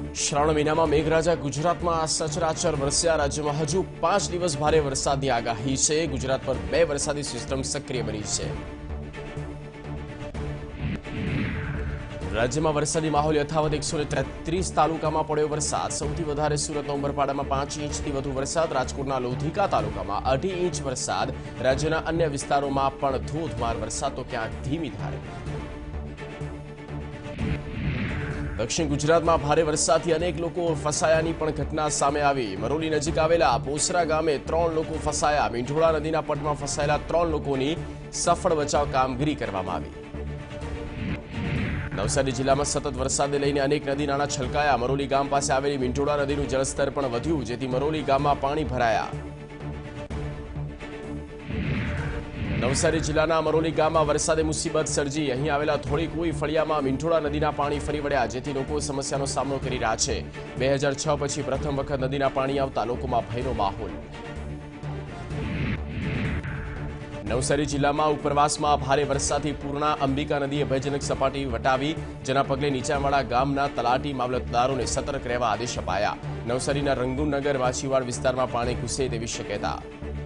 શ્રાવણ મહિનામાં મેઘરાજા ગુજરાતમાં સચરાચર વરસ્યા। રાજ્યમાં હજુ 5 દિવસ ભારે વરસાદની આગાહી છે। ગુજરાત પર 2 વરસાદી સિસ્ટમ સક્રિય બની છે। રાજ્યમાં વરસાદી માહોલ યથાવત। 133 તાલુકામાં પડ્યો વરસાદ। સૌથી વધારે સુરતના ઉમરપાડામાં 5 ઇંચથી વધુ વરસાદ। રાજકોટના લોધિકા તાલુકામાં 2.5 ઇંચ વરસાદ। રાજ્યના અન્ય વિસ્તારોમાં પણ ધોધમાર વરસાદ તો ક્યાંક ધીમી ધારે। દક્ષિણ ગુજરાતમાં ભારે વરસાદથી અનેક લોકો ફસાયાની પણ ઘટના સામે આવી। મરોલી નજીક આવેલા પોસરા ગામે 3 લોકો ફસાયા। મીંઢોળા નદીના પટમાં ફસાયેલા 3 લોકોની સફળ બચાવ કામગીરી કરવામાં આવી। નવસારી જિલ્લામાં સતત વરસાદને લઈને અનેક નદી નાળા છલકાયા। મરોલી ગામ પાસે આવેલી મીંઢોળા નદીનું જળસ્તર પણ વધ્યું, જેથી મરોલી ગામમાં પાણી ભરાયા। નવસારી જિલ્લાના મરોલી ગામમાં વરસાદે મુસીબત સર્જી। અહીં આવેલા થોડી કુઈ ફળિયામાં મીંઢોળા નદીના પાણી ફરી વળ્યા, જેથી લોકો સમસ્યાનો સામનો કરી રહ્યા છે। 2006 પછી પ્રથમ વખત નદીના પાણી આવતા લોકોમાં ભયનો માહોલ। નવસારી જિલ્લામાં ઉપરવાસમાં ભારે વરસાદથી પૂર્ણા અંબિકા નદીએ ભયજનક સપાટી વટાવી, જેના પગલે નીચાણવાળા ગામના તલાટી મામલતદારોને સતર્ક રહેવા આદેશ અપાયા। નવસારીના રંગુનગર માછીવાડ વિસ્તારમાં પાણી ઘૂસે તેવી શક્યતા।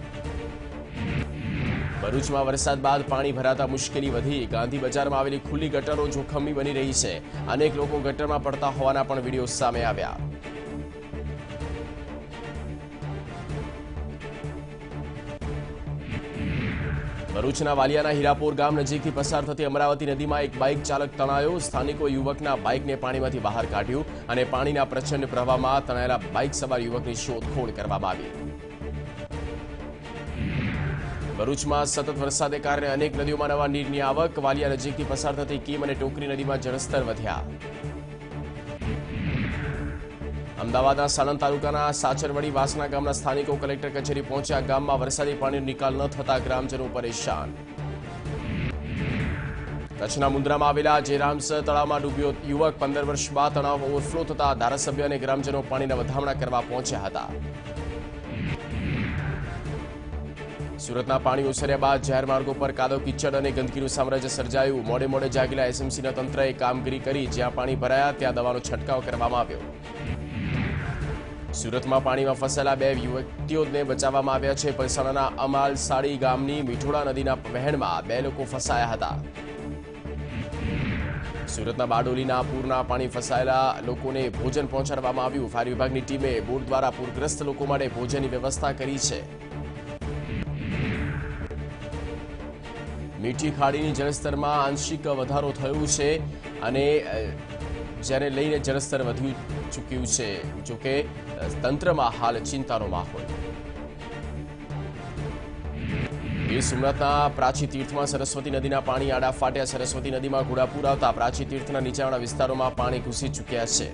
ભરૂચમાં વરસાદ બાદ પાણી ભરાતા મુશ્કેલી વધી। ગાંધી બજારમાં આવેલી ખુલ્લી ગટરો જોખમી બની રહી છે। અનેક લોકો ગટરમાં પડતા હોવાના પણ વિડીયો સામે આવ્યા। ભરૂચના વાલિયાના હીરાપોર ગામ નજીકથી પસાર થતી અમરાવતી નદીમાં એક બાઇક ચાલક તણાયો। સ્થાનિકોએ યુવકના બાઇકને પાણીમાંથી બહાર કાઢ્યું અને પાણીના પ્રચંડ પ્રવાહમાં તણાયેલા બાઇક સવાર યુવકની શોધખોળ કરવામાં આવી। ભરૂચમાં સતત વરસાદને કારણે અનેક નદીઓમાં નવા નીરની આવક। વાલિયા નજીકથી પસાર થતી કીમ અને ટોકરી નદીમાં જળસ્તર વધ્યા। અમદાવાદના સાણંદ તાલુકાના સાચરવડી વાસણા ગામના સ્થાનિકો કલેક્ટર કચેરી પહોંચ્યા। ગામમાં વરસાદી પાણીનો નિકાલ ન થતા ગ્રામજનો પરેશાન। કચ્છના મુન્દ્રામાં આવેલા જેરામ્સ તળાવમાં ડૂબ્યો યુવક। 15 વર્ષ બાદ તળાવ ઓવરફ્લો થતા ધારાસભ્ય અને ગ્રામજનો પાણીના વધામણા કરવા પહોંચ્યા હતા। સુરતના પાણી ઓસર્યા બાદ જાહેર માર્ગો પર કાદવ કીચડ અને ગંદકીનું સામ્રાજ્ય સર્જાયું। મોડે મોડે જાગેલા એસએમસીના તંત્રએ કામગીરી કરી। જ્યાં પાણી ભરાયા ત્યાં દવાનો છંટકાવ કરવામાં આવ્યો। સુરતમાં પાણીમાં ફસાયેલા 2 યુવતીઓને બચાવવામાં આવ્યા છે। પલસાણાના અમાલસાડી ગામની મીઠોળા નદીના વહેણમાં 2 લોકો ફસાયા હતા। સુરતના બારડોલીના પૂરના પાણી ફસાયેલા લોકોને ભોજન પહોંચાડવામાં આવ્યું। ફાયર વિભાગની ટીમે બોટ દ્વારા પૂરગ્રસ્ત લોકો માટે ભોજનની વ્યવસ્થા કરી છે। મીઠી ખાડીની જળસ્તરમાં આંશિક વધારો થયો છે અને જેને લઈને જળસ્તર વધી ચૂક્યું છે। જોકે તંત્રમાં હાલ ચિંતાનો માહોલ। ગીર સોમનાથના પ્રાચી તીર્થમાં સરસ્વતી નદીના પાણી આડા ફાટ્યા। સરસ્વતી નદીમાં ઘોડાપૂર આવતા પ્રાચી તીર્થના નીચાણવાળા વિસ્તારોમાં પાણી ઘૂસી ચૂક્યા છે।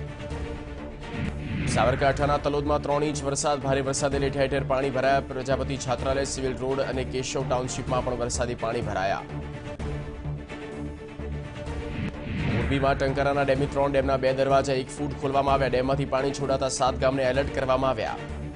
સાબરકાંઠાના તલોદમાં 3 ઇંચ વરસાદ। ભારે વરસાદે ઠેર ઠેર પાણી ભરાયા। પ્રજાપતિ છાત્રાલય, સિવિલ રોડ અને કેશવ ટાઉનશીપમાં પણ વરસાદી પાણી ભરાયા। મોરબીમાં ટંકારાના ડેમની 3 ડેમના 2 દરવાજા 1 ફૂટ ખોલવામાં આવ્યા। ડેમમાંથી પાણી છોડાતા 7 ગામને એલર્ટ કરવામાં આવ્યા।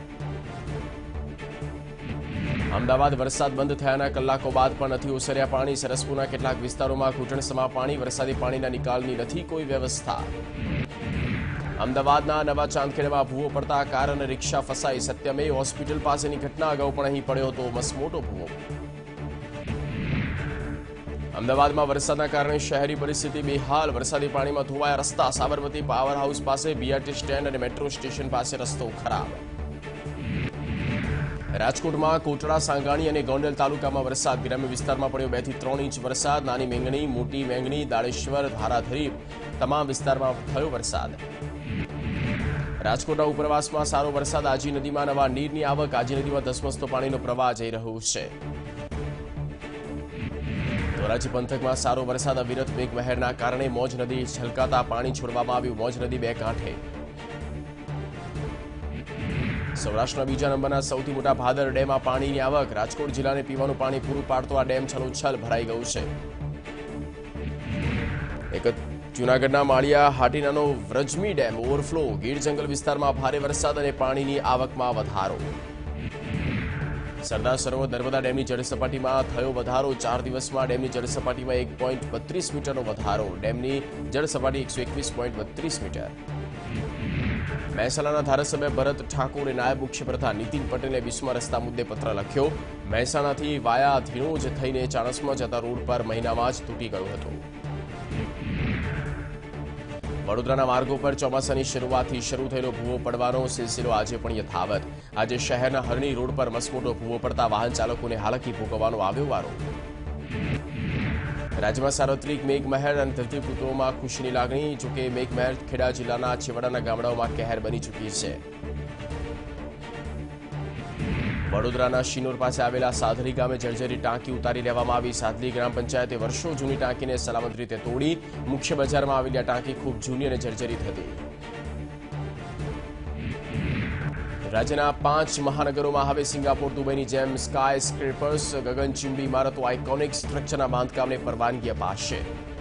અમદાવાદ વરસાદ બંધ થયાના કલાકો બાદ પણ નથી ઓસર્યા પાણી। સરસપુરના કેટલાક વિસ્તારોમાં ઘૂંટણસમા પાણી। વરસાદી પાણીના નિકાલની નથી કોઈ વ્યવસ્થા। અમદાવાદના નવા ચાંદખેડામાં ભૂવો પડતા કાર અને રિક્ષા ફસાઈ। સત્યમેવ હોસ્પિટલ પાસેની ઘટના અગાઉ પણ અહીં પડ્યો હતો મસમોટો ભૂવો। અમદાવાદમાં વરસાદના કારણે શહેરી પરિસ્થિતિ બેહાલ। વરસાદી પાણીમાં ધોવાયા રસ્તા। સાબરમતી પાવર હાઉસ પાસે, બીઆરટી સ્ટેન્ડ અને મેટ્રો સ્ટેશન પાસે રસ્તો ખરાબ। રાજકોટમાં કોટડા, સાંગાણી અને ગોંડલ તાલુકામાં વરસાદ। ગ્રામ્ય વિસ્તારમાં પડ્યો 2 થી 3 ઇંચ વરસાદ। નાની મેંગણી, મોટી મેંગણી, દાડેશ્વર, ધારાધરી તમામ વિસ્તારમાં થયો વરસાદ। રાજકોટના ઉપરવાસમાં સારો વરસાદ। આજી નદીમાં નવા નીરની આવક। આજી નદીમાં ધસમસતો પાણીનો પ્રવાહ જઈ રહ્યો છે। ધોરાજી પંથકમાં સારો વરસાદ। અવિરત મેઘમહેરના કારણે મોજ નદી છલકાતા પાણી છોડવામાં આવ્યું। મોજ નદી 2 કાંઠે। સૌરાષ્ટ્રના બીજા નંબરના સૌથી મોટા ભાદર ડેમમાં પાણીની આવક। રાજકોટ જિલ્લાને પીવાનું પાણી પૂરું પાડતો આ ડેમ છલોછલ ભરાઈ ગયું છે। જૂનાગઢના માળિયા હાટીનાનો વ્રજમી ડેમ ઓવરફ્લો। ગીર જંગલ વિસ્તારમાં ભારે વરસાદ અને પાણીની આવકમાં વધારો। સરદાર સરોવર નર્મદા ડેમની જળસપાટીમાં થયો વધારો। 4 દિવસમાં ડેમની જળસપાટીમાં 1.32 મીટરનો વધારો। ડેમની જળસપાટી 121.32 મીટર। મહેસાણાના ધારાસભ્ય ભરત ઠાકોરે નાયબ મુખ્યપ્રધાન નીતિન પટેલે બિસ્મા રસ્તા મુદ્દે પત્ર લખ્યો. મહેસાણાથી વાયા ધીણોજ થઈને ચાણસ્મા જતા રોડ પર મહિનામાં જ તૂટી ગયો હતો. વડોદરાના માર્ગો પર ચોમાસાની શરૂઆતથી શરૂ થયેલો ભૂવો પડવાનો સિલસિલો આજે પણ યથાવત. આજે શહેરના હરણી રોડ પર મસમોટો ભૂવો પડતા વાહન ચાલકોને હાલાકી ભોગવવાનો આવ્યો વારો. રાજ્યમાં સાર્વત્રિક મેઘમહેર અને ધરતીપુત્રોમાં ખુશીની લાગણી. જોકે મેઘમહેર ખેડા જિલ્લાના છેવાડાના ગામડાઓમાં કહેર બની ચૂકી છે. વડોદરાના શિનોર પાસે આવેલા સાધરી ગામે જર્જરી ટાંકી ઉતારી લેવામાં આવી. સાધલી ગ્રામ પંચાયતે વર્ષો જૂની ટાંકીને સલામત રીતે તોડી. મુખ્ય બજારમાં આવેલી આ ટાંકી ખૂબ જૂની અને જર્જરિત હતી. રાજ્યના 5 મહાનગરોમાં હવે સિંગાપોર દુબઈની જેમ સ્કાય સ્ક્રેપર્સ ગગનચુંબી ઇમારતો આઇકોનિક સ્ટ્રક્ચરના બાંધકામને પરવાનગી અપાશે.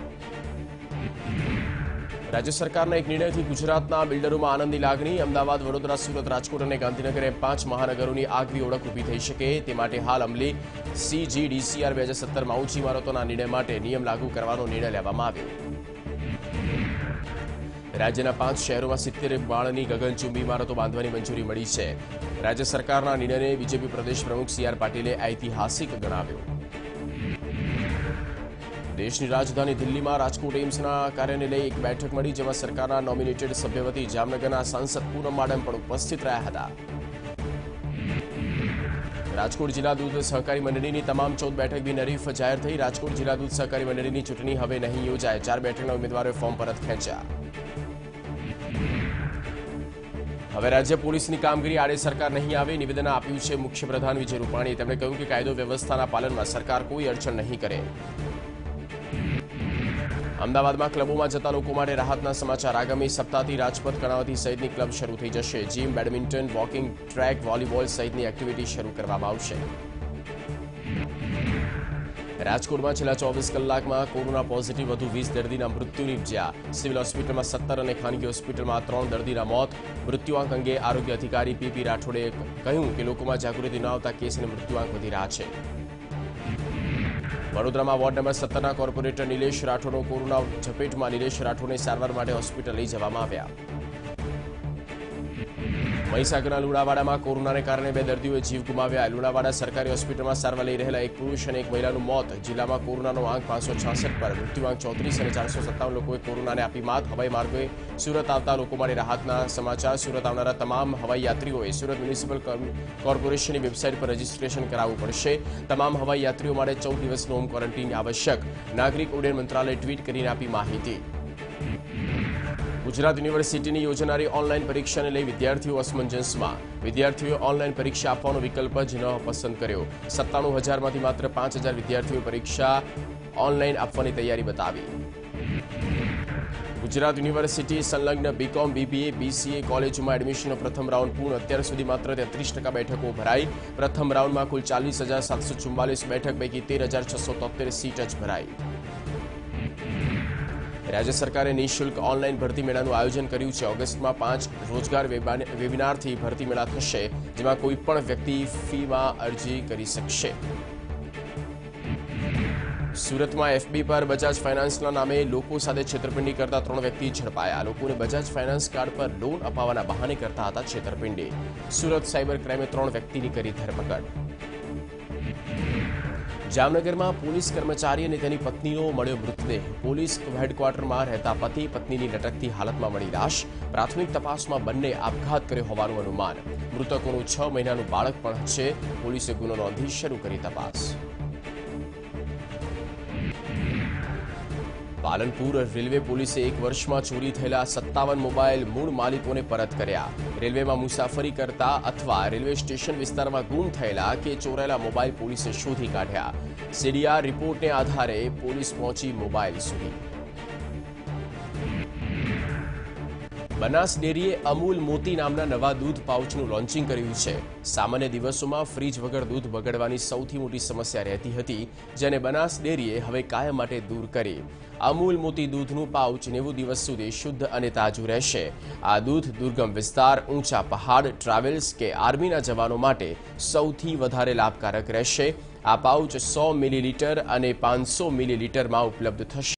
રાજ્ય સરકારના એક નિર્ણયથી ગુજરાતના બિલ્ડરોમાં આનંદની લાગણી. અમદાવાદ, વડોદરા, સુરત, રાજકોટ અને ગાંધીનગર એમ 5 મહાનગરોની આગવી ઓળખ ઊભી થઈ શકે તે માટે હાલ અમલી CGDCR 2017માં ઊંચી ઇમારતોના નિર્ણય માટે નિયમ લાગુ કરવાનો નિર્ણય લેવામાં આવ્યો. રાજ્યના 5 શહેરોમાં 70 માળની ગગનચુંબી ઇમારતો બાંધવાની મંજૂરી મળી છે. રાજ્ય સરકારના નિર્ણયને બીજેપી પ્રદેશ પ્રમુખ CR પાટીલે ઐતિહાસિક ગણાવ્યો. દેશની રાજધાની દિલ્હીમાં રાજકોટ એમ્સના કાર્યને લઈ એક બેઠક મળી, જેમાં સરકારના નોમિનેટેડ સભ્ય વતી જામનગરના સાંસદ પૂનમ માડમ પણ ઉપસ્થિત રહ્યા હતા. રાજકોટ જિલ્લા દૂધ સહકારી મંડળીની તમામ 14 બેઠક બિનહરીફ જાહેર થઈ. રાજકોટ જિલ્લા દૂધ સહકારી મંડળીની ચૂંટણી હવે નહીં યોજાય. 4 બેઠકના ઉમેદવારોએ ફોર્મ પરત ખેંચ્યા. હવે રાજ્ય પોલીસની કામગીરી આડે સરકાર નહીં આવે, નિવેદન આપ્યું છે મુખ્યપ્રધાન વિજય રૂપાણીએ. તેમણે કહ્યું કે કાયદો વ્યવસ્થાના પાલનમાં સરકાર કોઈ અડચણ નહીં કરે. અમદાવાદમાં ક્લબોમાં જતા લોકો માટે રાહતના સમાચાર. આગામી સપ્તાહથી રાજપથ, કર્ણાવતી સહિતની ક્લબ શરૂ થઈ જશે. Gym, badminton, walking track, volleyball સહિતની એક્ટિવિટી શરૂ કરવામાં આવશે. રાજકોટમાં છેલ્લા 24 કલાકમાં કોરોના પોઝિટિવ વધુ 20 દર્દીના મૃત્યુ નિપજ્યા. સિવિલ હોસ્પિટલમાં 17 અને ખાનગી હોસ્પિટલમાં 3 દર્દીના મોત. મૃત્યુઆંક અંગે આરોગ્ય અધિકારી PP રાઠોડે કહ્યું કે લોકોમાં જાગૃતિ ન આવતા કેસ અને મૃત્યુઆંક વધી રહ્યા છે. વડોદરામાં વોર્ડ નંબર 17ના કોર્પોરેટર નિલેશ રાઠોડનો કોરોના ઝપેટમાં. નિલેશ રાઠોડને સારવાર માટે હોસ્પિટલ લઈ જવામાં આવ્યા. મહીસાગરના લુણાવાડામાં કોરોનાને કારણે 2 દર્દીઓએ જીવ ગુમાવ્યા. લુણાવાડા સરકારી હોસ્પિટલમાં સારવાર લઈ રહેલા એક પુરુષ અને એક મહિલાનું મોત. જિલ્લામાં કોરોનાનો આંક 566 પર, મૃત્યુઆંક 34 અને 457 લોકોએ કોરોનાને આપી માત. હવાઈ માર્ગે સુરત આવતા લોકો માટે રાહતના સમાચાર. સુરત આવનારા તમામ હવાઈ યાત્રીઓએ સુરત મ્યુનિસિપલ કોર્પોરેશનની વેબસાઇટ પર રજીસ્ટ્રેશન કરાવવું પડશે. તમામ હવાઈ યાત્રીઓ માટે 14 દિવસનું હોમ ક્વોરન્ટીન આવશ્યક. નાગરિક ઉડ્ડયન મંત્રાલયે ટ્વીટ કરીને આપી માહિતી. ગુજરાત યુનિવર્સિટીની યોજનારી ઓનલાઈન પરીક્ષાને લઈ વિદ્યાર્થીઓ અસમંજસમાં. વિદ્યાર્થીઓએ ઓનલાઈન પરીક્ષા આપવાનો વિકલ્પ જ ન પસંદ કર્યો. 97,000માંથી માત્ર 5,000 વિદ્યાર્થીઓએ પરીક્ષા ઓનલાઈન આપવાની તૈયારી બતાવી. ગુજરાત યુનિવર્સિટી સંલગ્ન BCom, BBA, BCA કોલેજોમાં એડમિશનનો પ્રથમ રાઉન્ડ પૂર્ણ. અત્યાર સુધી માત્ર 33% બેઠકો ભરાઈ. પ્રથમ રાઉન્ડમાં કુલ 40,744 બેઠક પૈકી 13,673 સીટ જ ભરાઈ. રાજ્ય સરકારે નિઃશુલ્ક ઓનલાઈન ભરતી મેળાનું આયોજન કર્યું છે. ઓગસ્ટમાં 5 રોજગાર વેબિનારથી ભરતી મેળા થશે, જેમાં કોઈ પણ વ્યક્તિ ફીમાં અરજી કરી શકશે. સુરતમાં FB પર બજાજ ફાઇનાન્સના નામે લોકો સાથે છેતરપિંડી કરતા 3 વ્યક્તિ ઝડપાયા. લોકોને બજાજ ફાઇનાન્સ કાર્ડ પર લોન અપાવવાના બહાને કરતા હતા છેતરપિંડી. સુરત સાયબર ક્રાઇમે 3 વ્યક્તિની કરી ધરપકડ. જામનગરમાં પોલીસ કર્મચારી અને તેની પત્નીનો મળ્યો મૃતદેહ. પોલીસ હેડક્વાર્ટરમાં રહેતા પતિ પત્નીની લટકતી હાલતમાં મળી લાશ. પ્રાથમિક તપાસમાં બંને આપઘાત કર્યો હોવાનું અનુમાન. મૃતકોનું 6 મહિનાનું બાળક પણ છે. પોલીસે ગુનો નોંધી શરૂ કરી તપાસ. પાલનપુર રેલવે પોલીસે 1 વર્ષમાં ચોરી થયેલા 57 મોબાઈલ મૂળ માલિકોને પરત કર્યા. રેલવેમાં મુસાફરી કરતા અથવા રેલવે સ્ટેશન વિસ્તારમાં ગુમ થયેલા કે ચોરાયેલા મોબાઈલ પોલીસે શોધી કાઢ્યા. CDR રિપોર્ટને આધારે પોલીસ પહોંચી મોબાઈલ સુધી. બનાસ ડેરીએ અમૂલ મોતી નામના નવા દૂધ પાઉચનું લોન્ચિંગ કર્યું છે. સામાન્ય દિવસોમાં ફ્રીજ વગર દૂધ બગડવાની સૌથી મોટી સમસ્યા રહેતી હતી, જેને બનાસ ડેરીએ હવે કાયમ માટે દૂર કરી. અમૂલ મોતી દૂધનું પાઉચ 90 દિવસ સુધી શુદ્ધ અને તાજું રહેશે. આ દૂધ દુર્ગમ વિસ્તાર, ઊંચા પહાડ, ટ્રાવેલ્સ કે આર્મીના જવાનો માટે સૌથી વધારે લાભકારક રહેશે. આ પાઉચ 100 મિલીલીટર અને 500 મિલીલીટરમાં ઉપલબ્ધ થશે.